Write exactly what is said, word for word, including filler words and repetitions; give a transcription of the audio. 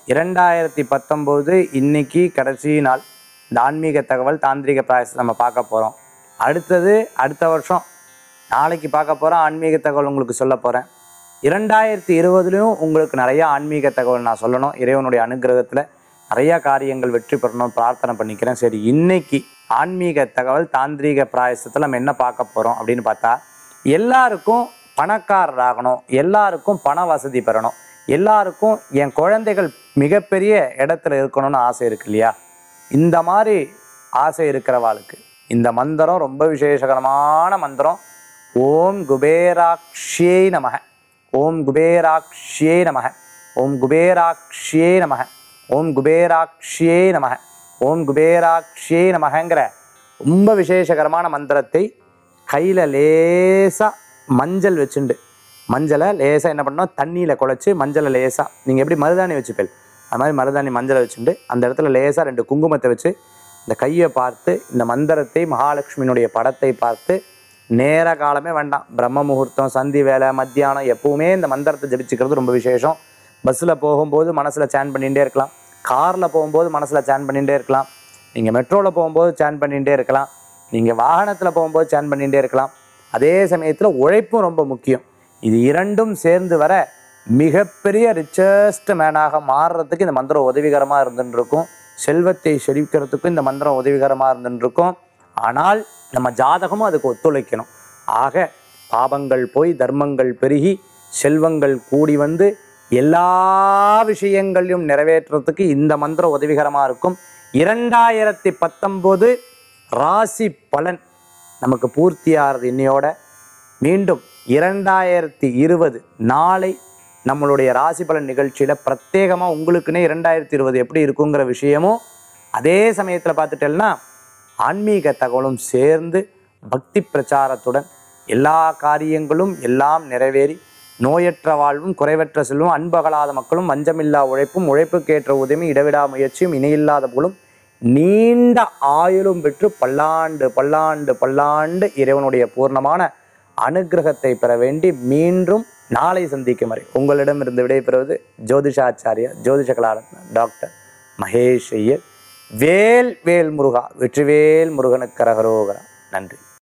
இரண்டாயிரத்தி பத்தொம்போது இன்னைக்கு கடைசி நாள். இந்த ஆன்மீக தகவல் தாந்திரிக பிராயசத்தை நம்ம பார்க்க போகிறோம். அடுத்தது அடுத்த வருஷம் நாளைக்கு பார்க்க போகிறோம். ஆன்மீக தகவல் உங்களுக்கு சொல்ல போகிறேன். இரண்டாயிரத்தி இருபதுலேயும் உங்களுக்கு நிறைய ஆன்மீக தகவல் நான் சொல்லணும். இறைவனுடைய அனுகிரகத்தில் நிறையா காரியங்கள் வெற்றி பெறணும் பிரார்த்தனை பண்ணிக்கிறேன். சரி, இன்னைக்கு ஆன்மீக தகவல் தாந்திரிக பிராயசத்தில் நம்ம என்ன பார்க்க போகிறோம் அப்படின்னு பார்த்தா, எல்லாருக்கும் பணக்காரர் ஆகணும், எல்லாருக்கும் பண வசதி பெறணும், எல்லாருக்கும் என் குழந்தைகள் மிகப்பெரிய இடத்துல இருக்கணும்னு ஆசை இருக்கு இல்லையா? இந்த மாதிரி ஆசை இருக்கிறவாளுக்கு இந்த மந்திரம் ரொம்ப விசேஷகரமான மந்திரம். ஓம் குபேராக்ஷியே நமக, ஓம் குபேராக்ஷியே நமக, ஓம் குபேராக்ஷியே நமக, ஓம் குபேராக்ஷியே நமக, ஓம் குபேராக்ஷியே நமகங்கிற ரொம்ப விசேஷகரமான மந்திரத்தை கையில் லேசாக மஞ்சள் வச்சுண்டு, மஞ்சளை லேசாக என்ன பண்ணணும், தண்ணியில் குழச்சி மஞ்சளை லேசாக நீங்கள் எப்படி மருதாணி வச்சுப்பேன் அது மாதிரி மருதாணி மஞ்சளை வச்சுட்டு அந்த இடத்துல லேசாக ரெண்டு குங்குமத்தை வச்சு இந்த கையை பார்த்து இந்த மந்திரத்தை மகாலட்சுமியினுடைய படத்தை பார்த்து நேர காலமே வேண்டாம், பிரம்ம முகூர்த்தம், சந்தி வேலை, மத்தியானம் எப்பவுமே இந்த மந்திரத்தை ஜபிச்சுக்கிறது ரொம்ப விசேஷம். பஸ்ஸில் போகும்போது மனசில் சேன் பண்ணிகிட்டே இருக்கலாம், காரில் போகும்போது மனசில் சேன் பண்ணிகிட்டே இருக்கலாம், நீங்கள் மெட்ரோவில் போகும்போது சேன் பண்ணிகிட்டே இருக்கலாம், நீங்கள் வாகனத்தில் போகும்போது சேன் பண்ணிகிட்டே இருக்கலாம். அதே சமயத்தில் உழைப்பும் ரொம்ப முக்கியம். இது இரண்டும் சேர்ந்து வர மிகப்பெரிய ரிச்சஸ்ட் மேனாக மாறுறதுக்கு இந்த மந்திரம் உதவிகரமாக இருந்துருக்கும். செல்வத்தை செழிக்கிறதுக்கும் இந்த மந்திரம் உதவிகரமாக இருந்துருக்கும். ஆனால் நம்ம ஜாதகமும் அதுக்கு ஒத்துழைக்கணும். ஆக பாபங்கள் போய் தர்மங்கள் பெருகி செல்வங்கள் கூடி வந்து எல்லா விஷயங்களையும் நிறைவேற்றுறதுக்கு இந்த மந்திரம் உதவிகரமாக இருக்கும். இரண்டாயிரத்தி பத்தொம்போது ராசி பலன் நமக்கு பூர்த்தியாகிறது இன்னையோட. மீண்டும் இரண்டாயிரத்தி இருபது நாளை நம்மளுடைய ராசி பலன் நிகழ்ச்சியில் பிரத்யேகமாக உங்களுக்குன்னே இரண்டாயிரத்தி இருபது எப்படி இருக்குங்கிற விஷயமும் அதே சமயத்தில் பார்த்துட்டேன்னா ஆன்மீக தகவலும் சேர்ந்து பக்தி பிரச்சாரத்துடன் எல்லா காரியங்களும் எல்லாம் நிறைவேறி நோயற்ற வாழ்வும் குறைவற்ற செல்வம் அன்பகலாத மக்களும் வஞ்சமில்லா உழைப்பும் உழைப்புக்கேற்ற உதவி இடைவிடா முயற்சியும் இணையில்லாத போலும் நீண்ட ஆயுளும் பெற்று பல்லாண்டு பல்லாண்டு பல்லாண்டு இறைவனுடைய பூர்ணமான அனுகிரகத்தை பெற வேண்டி மீண்டும் நாளை சந்திக்கும் வரை உங்களிடமிருந்து விடைபெறுவது ஜோதிஷாச்சாரியா ஜோதிஷ கலாரத்ன டாக்டர் மகேஷ் ஐயர். வேல் வேல் முருகா, வெற்றிவேல் முருகனுக்கு கரகரோகரா. நன்றி.